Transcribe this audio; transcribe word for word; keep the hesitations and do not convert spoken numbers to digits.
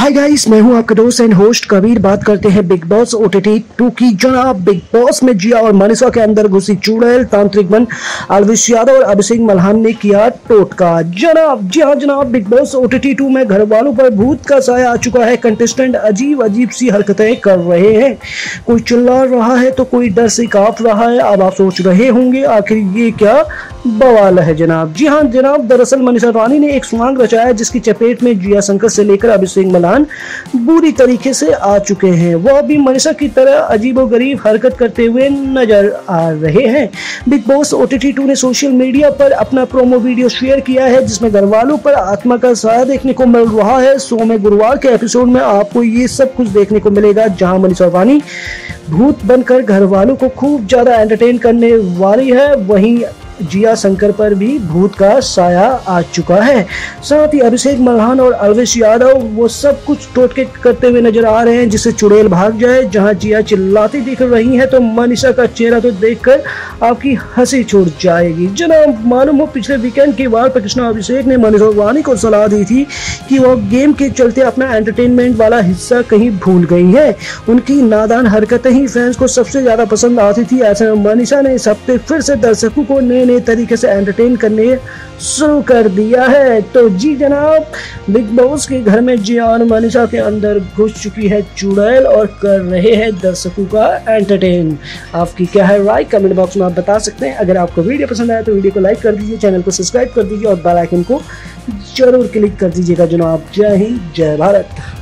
Hi guys, मैं हूं आपका दोस्त एंड होस्ट कबीर। बात करते हैं बिग बॉस ओटीटी टू की। जनाब बिग बॉस में जिया और मनीषा के अंदर घुसी चुड़ैल, तांत्रिक मन अलविश यादव और अभिषेक मल्हान ने किया टोटका। जनाब जी हाँ जनाब, बिग बॉस ओटीटी टू में घर वालों पर भूत का साया आ चुका है। कंटेस्टेंट अजीब अजीब सी हरकतें कर रहे हैं, कोई चिल्ला रहा है तो कोई डर से कांप रहा है। अब आप सोच रहे होंगे आखिर ये क्या बवाल है जनाब। जी हाँ जनाब, दरअसल मनीषा रानी ने एक स्वांग रचाया जिसकी चपेट में जिया शंकर से लेकर अभिषेक मल्हान बुरी तरीके से आ चुके हैं। वह भी मनीषा की तरह अजीबोगरीब हरकत करते हुए नजर आ रहे हैं। बिग बॉस ओटीटी टू ने सोशल मीडिया पर अपना प्रोमो वीडियो शेयर किया है जिसमें घरवालों पर आत्मा का साया देखने को मिल रहा है। शो में गुरुवार के एपिसोड में आपको ये सब कुछ देखने को मिलेगा, जहां मनीषा रानी भूत बनकर घर वालों को खूब ज्यादा एंटरटेन करने वाली है। वहीं जिया शंकर पर भी भूत का साया आ चुका है। साथ ही अभिषेक मल्हान और अलविश यादव वो सब कुछ टोटके करते हुए नजर आ रहे हैं जिससे चुड़ैल भाग जाए। जहां जिया चिल्लाती दिख रही है तो मनीषा का चेहरा तो देखकर आपकी हंसी छूट जाएगी। जनाब मालूम हो, पिछले वीकेंड के बाद कृष्णा अभिषेक ने मनीषा रानी को सलाह दी थी कि वह गेम के चलते अपना एंटरटेनमेंट वाला हिस्सा कहीं भूल गई है। उनकी नादान हरकतें ही फैंस को सबसे ज्यादा पसंद आती थी। ऐसे में मनीषा ने इस हफ्ते फिर से दर्शकों को नए नए तरीके से एंटरटेन करने शुरू कर दिया है। तो जी जनाब, बिग बॉस के घर में जिया और मनीषा के अंदर घुस चुकी है चुड़ैल और कर रहे हैं दर्शकों का एंटरटेन। आपकी क्या है राय, कमेंट बॉक्स में आप बता सकते हैं। अगर आपको वीडियो पसंद आया तो वीडियो को लाइक कर दीजिए, चैनल को सब्सक्राइब कर दीजिए और बेल आइकन को जरूर क्लिक कर दीजिएगा जनाब। जय हिंद, जय भारत।